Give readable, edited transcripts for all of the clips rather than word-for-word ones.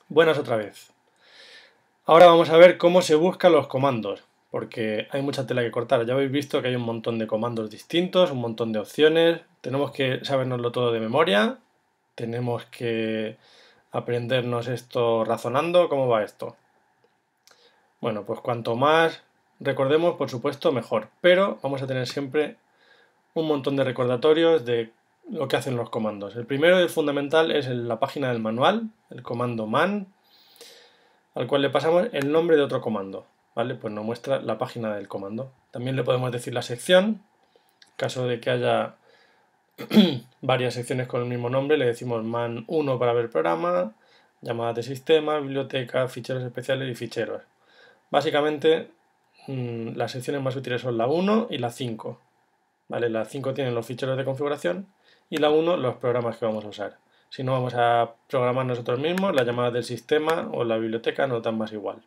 Buenas otra vez. Ahora vamos a ver cómo se buscan los comandos, porque hay mucha tela que cortar. Ya habéis visto que hay un montón de comandos distintos, un montón de opciones. Tenemos que sabernoslo todo de memoria. Tenemos que aprendernos esto razonando. ¿Cómo va esto? Bueno, pues cuanto más recordemos, por supuesto, mejor. Pero vamos a tener siempre un montón de recordatorios de lo que hacen los comandos. El primero y el fundamental es la página del manual, el comando man, al cual le pasamos el nombre de otro comando, ¿vale? Pues nos muestra la página del comando. También le podemos decir la sección, en caso de que haya varias secciones con el mismo nombre, le decimos man 1 para ver programa, llamadas de sistema, biblioteca, ficheros especiales y ficheros. Básicamente, las secciones más útiles son la 1 y la 5, ¿vale? La 5 tiene los ficheros de configuración y la 1 los programas que vamos a usar. Si no vamos a programar nosotros mismos, las llamadas del sistema o la biblioteca nos dan más igual.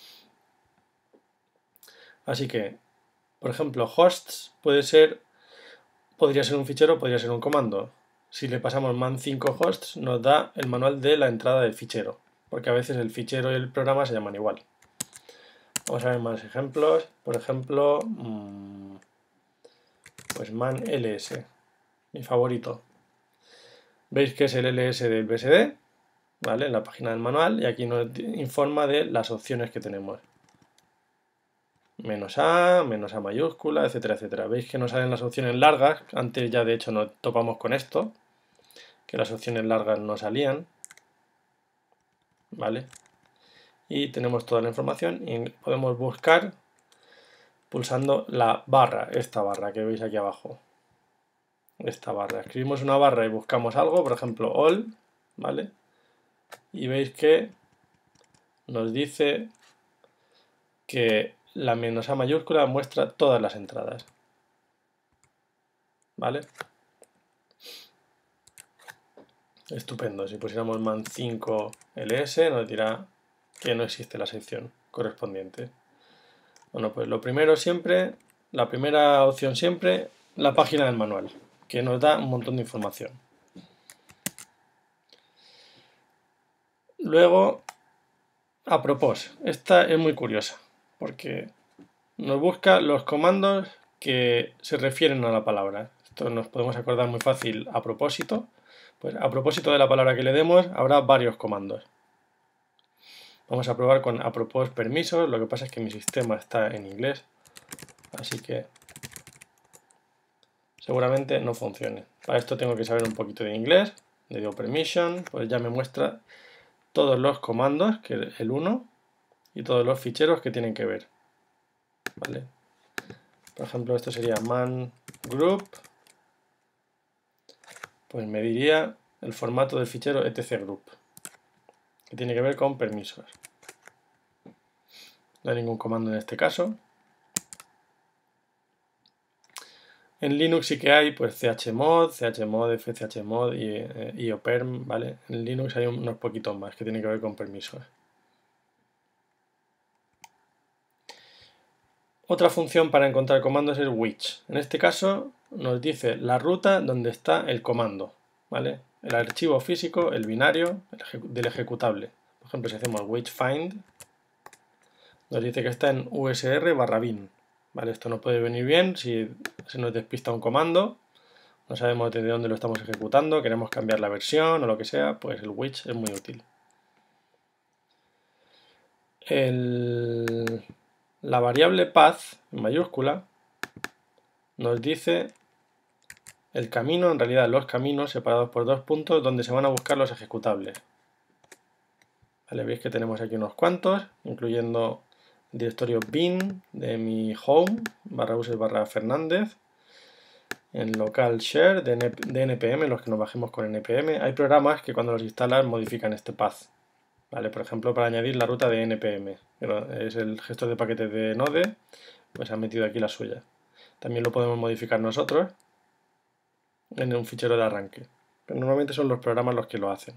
Así que, por ejemplo, hosts podría ser un fichero, podría ser un comando. Si le pasamos man5 hosts, nos da el manual de la entrada del fichero, porque a veces el fichero y el programa se llaman igual. Vamos a ver más ejemplos. Por ejemplo, pues man ls, mi favorito. Veis que es el ls del BSD, ¿vale? En la página del manual, y aquí nos informa de las opciones que tenemos. -a, -a mayúscula, etcétera, etcétera. Veis que nos salen las opciones largas. Antes ya de hecho nos topamos con esto, que las opciones largas no salían, ¿vale? Y tenemos toda la información y podemos buscar pulsando la barra, esta barra que veis aquí abajo. Esta barra. Escribimos una barra y buscamos algo, por ejemplo all, ¿vale? Y veis que nos dice que la -a mayúscula muestra todas las entradas, ¿vale? Estupendo. Si pusiéramos man5 ls nos dirá que no existe la sección correspondiente. Bueno, pues lo primero siempre, la primera opción siempre, la página del manual, que nos da un montón de información. Luego, a propósito, esta es muy curiosa, porque nos busca los comandos que se refieren a la palabra. Esto nos podemos acordar muy fácil a propósito. Pues a propósito de la palabra que le demos, habrá varios comandos. Vamos a probar con apropos permisos, lo que pasa es que mi sistema está en inglés, así que seguramente no funcione. Para esto tengo que saber un poquito de inglés, le digo permission, pues ya me muestra todos los comandos, que es el 1, y todos los ficheros que tienen que ver. ¿Vale? Por ejemplo, esto sería man group, pues me diría el formato del fichero etcgroup, que tiene que ver con permisos. No hay ningún comando en este caso. En Linux sí que hay pues chmod, fchmod y ioperm, ¿vale? En Linux hay unos poquitos más que tienen que ver con permisos. Otra función para encontrar comandos es which. En este caso nos dice la ruta donde está el comando, ¿vale? El archivo físico, el binario del ejecutable. Por ejemplo, si hacemos which find, nos dice que está en usr/bin. ¿Vale? Esto no puede venir bien si se nos despista un comando, no sabemos desde dónde lo estamos ejecutando, queremos cambiar la versión o lo que sea, pues el which es muy útil. La variable path, en mayúscula, nos dice el camino, en realidad los caminos separados por dos puntos donde se van a buscar los ejecutables. Vale, veis que tenemos aquí unos cuantos, incluyendo el directorio bin de mi home, /user/Fernández, en local share de npm, los que nos bajemos con npm. Hay programas que cuando los instalas modifican este path. ¿Vale? Por ejemplo, para añadir la ruta de npm, que es el gestor de paquetes de Node, pues ha metido aquí la suya. También lo podemos modificar nosotros en un fichero de arranque. Pero normalmente son los programas los que lo hacen.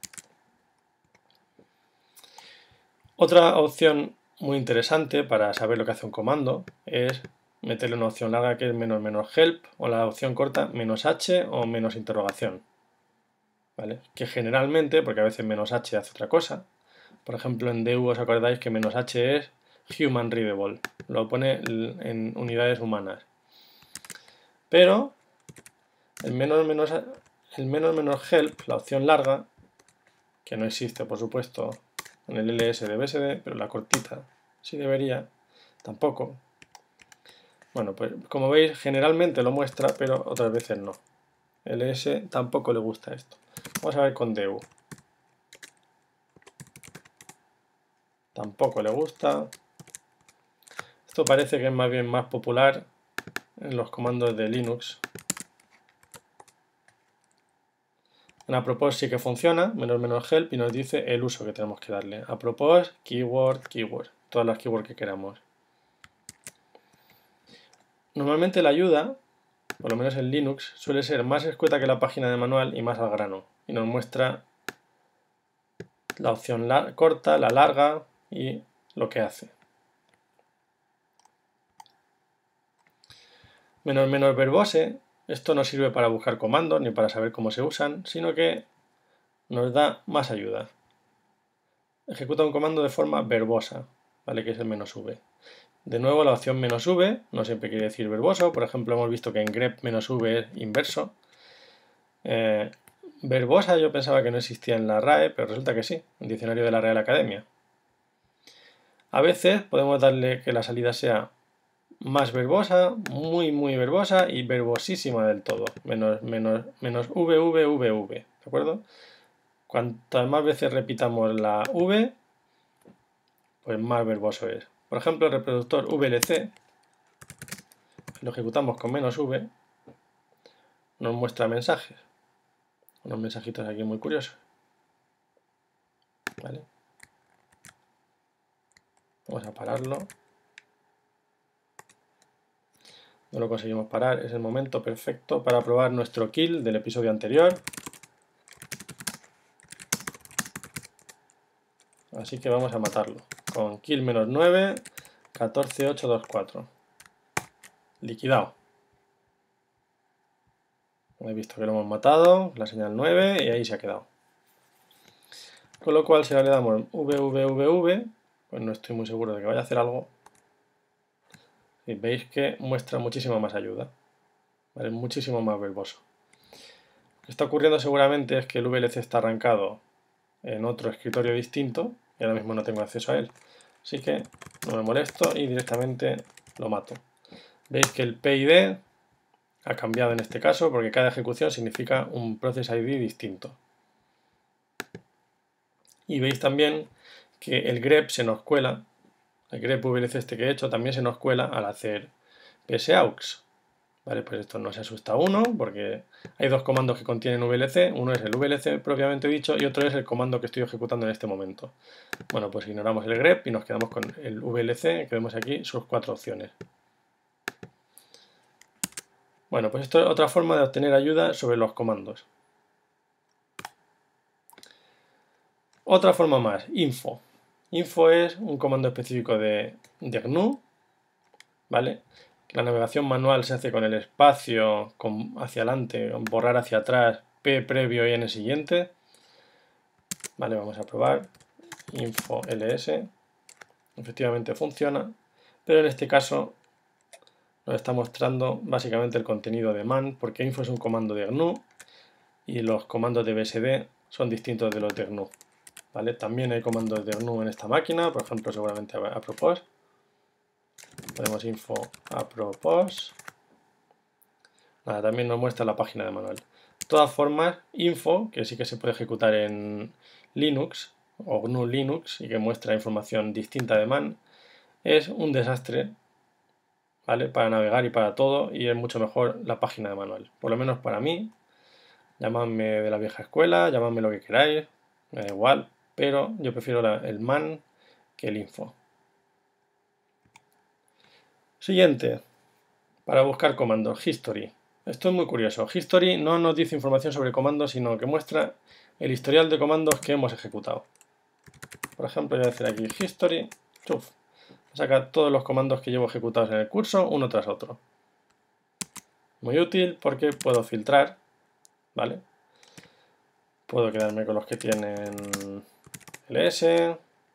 Otra opción muy interesante para saber lo que hace un comando es meterle una opción larga que es --help o la opción corta -h o -interrogación. ¿Vale? Que generalmente, porque a veces -h hace otra cosa, Por ejemplo, en DU os acordáis que "-h" es human readable, lo pone en unidades humanas. Pero el menos help, la opción larga, que no existe por supuesto en el ls de BSD, pero la cortita sí debería, tampoco. Bueno, pues como veis generalmente lo muestra, pero otras veces no. ls tampoco le gusta esto. Vamos a ver con DU. Tampoco le gusta. Esto parece que es más bien más popular en los comandos de Linux. En apropos sí que funciona, "-help", y nos dice el uso que tenemos que darle. Apropos, keyword, todas las keywords que queramos. Normalmente la ayuda, por lo menos en Linux, suele ser más escueta que la página de manual y más al grano. Y nos muestra la opción corta, la larga y lo que hace. "-verbose", esto no sirve para buscar comandos ni para saber cómo se usan, sino que nos da más ayuda. Ejecuta un comando de forma verbosa, ¿vale? Que es el "-v". De nuevo, la opción "-v" no siempre quiere decir verboso. Por ejemplo, hemos visto que en grep "-v" es inverso. Verbosa yo pensaba que no existía en la RAE, pero resulta que sí, en el diccionario de la Real Academia. A veces podemos darle que la salida sea más verbosa, muy verbosa y verbosísima del todo, menos "-v", ¿de acuerdo? Cuantas más veces repitamos la V, pues más verboso es. Por ejemplo, el reproductor VLC, lo ejecutamos con "-v", nos muestra mensajes. Unos mensajitos aquí muy curiosos. ¿Vale? Vamos a pararlo. No lo conseguimos parar, es el momento perfecto para probar nuestro kill del episodio anterior. Así que vamos a matarlo. Con kill -9, 14824. Liquidado. Habéis visto que lo hemos matado, la señal 9 y ahí se ha quedado. Con lo cual si ahora le damos VVVV, pues no estoy muy seguro de que vaya a hacer algo. Y veis que muestra muchísima más ayuda. ¿Vale? Muchísimo más verboso. Lo que está ocurriendo seguramente es que el VLC está arrancado en otro escritorio distinto y ahora mismo no tengo acceso a él. Así que no me molesto y directamente lo mato. Veis que el PID ha cambiado en este caso porque cada ejecución significa un Process ID distinto. Y veis también que el grep se nos cuela, el grep VLC este que he hecho también se nos cuela al hacer psaux. Vale, pues esto no se asusta a uno porque hay dos comandos que contienen VLC, uno es el VLC propiamente dicho y otro es el comando que estoy ejecutando en este momento. Bueno, pues ignoramos el grep y nos quedamos con el VLC, que vemos aquí sus 4 opciones. Bueno, pues esto es otra forma de obtener ayuda sobre los comandos. Otra forma más, info. Info es un comando específico de GNU, ¿vale? La navegación manual se hace con el espacio, hacia adelante, borrar hacia atrás, P previo y N siguiente. Vale, vamos a probar. Info ls. Efectivamente funciona, pero en este caso nos está mostrando básicamente el contenido de man, porque info es un comando de GNU y los comandos de BSD son distintos de los de GNU. ¿Vale? También hay comandos de GNU en esta máquina, por ejemplo, seguramente apropos. Ponemos info apropos. Nada, también nos muestra la página de manual. De todas formas, info, que sí que se puede ejecutar en Linux o GNU Linux y que muestra información distinta de man, es un desastre, ¿vale? Para navegar y para todo, y es mucho mejor la página de manual. Por lo menos para mí, llamadme de la vieja escuela, llamadme lo que queráis, me da igual, pero yo prefiero el man que el info. Siguiente, para buscar comandos, history. Esto es muy curioso. History no nos dice información sobre comandos, sino que muestra el historial de comandos que hemos ejecutado. Por ejemplo, voy a decir aquí history, chuf, saca todos los comandos que llevo ejecutados en el curso, uno tras otro. Muy útil porque puedo filtrar, ¿vale? Puedo quedarme con los que tienen ls,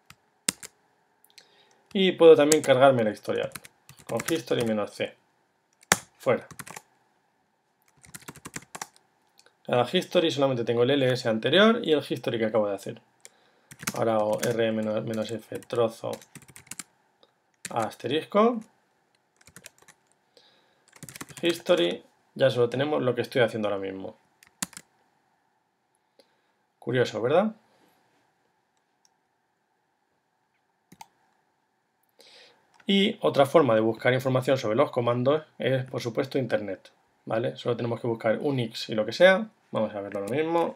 Y puedo también cargarme la historial con history-c. Fuera. Cada history solamente tengo el ls anterior y el history que acabo de hacer. Ahora hago r-f trozo asterisco. History. Ya solo tenemos lo que estoy haciendo ahora mismo. Curioso, ¿verdad? Y otra forma de buscar información sobre los comandos es, por supuesto, Internet. ¿Vale? Solo tenemos que buscar Unix y lo que sea. Vamos a verlo lo mismo.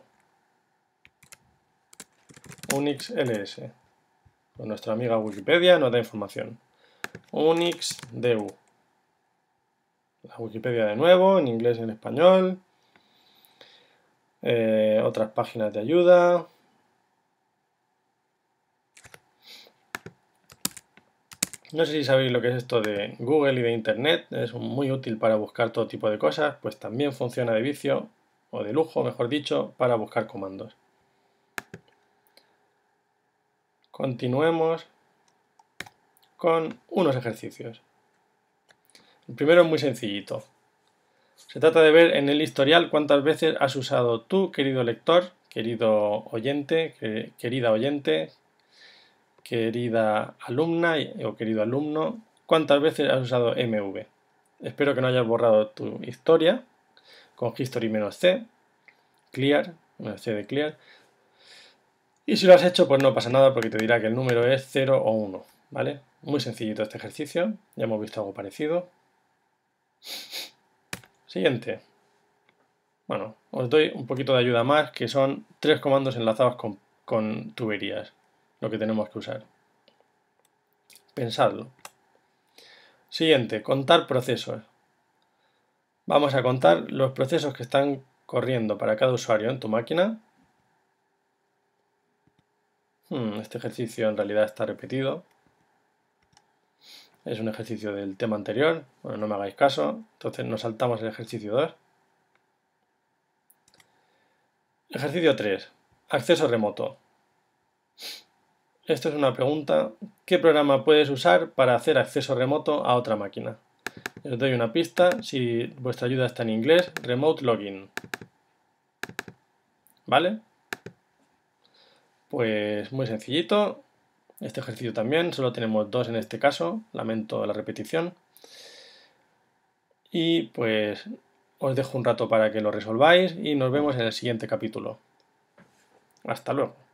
Unix ls. Con nuestra amiga Wikipedia nos da información. Unix du. La Wikipedia de nuevo, en inglés y en español. Otras páginas de ayuda. No sé si sabéis lo que es esto de Google y de Internet. Es muy útil para buscar todo tipo de cosas. Pues también funciona de vicio, o de lujo, mejor dicho, para buscar comandos. Continuemos con unos ejercicios. El primero es muy sencillito. Se trata de ver en el historial cuántas veces has usado tú, querido lector, querido oyente, querida oyente, querida alumna o querido alumno, cuántas veces has usado MV. Espero que no hayas borrado tu historia con history-c, clear, -c de clear. Y si lo has hecho, pues no pasa nada porque te dirá que el número es 0 o 1, ¿vale? Muy sencillito este ejercicio, ya hemos visto algo parecido. Siguiente. Bueno, os doy un poquito de ayuda más, que son 3 comandos enlazados con tuberías, lo que tenemos que usar. Pensadlo. Siguiente, contar procesos. Vamos a contar los procesos que están corriendo para cada usuario en tu máquina. Este ejercicio en realidad está repetido. Es un ejercicio del tema anterior. Bueno, no me hagáis caso. Entonces nos saltamos el ejercicio 2. Ejercicio 3. Acceso remoto. Esto es una pregunta. ¿Qué programa puedes usar para hacer acceso remoto a otra máquina? Os doy una pista. Si vuestra ayuda está en inglés, Remote Login. ¿Vale? Pues muy sencillito. Este ejercicio también, solo tenemos 2 en este caso. Lamento la repetición. Y pues os dejo un rato para que lo resolváis y nos vemos en el siguiente capítulo. Hasta luego.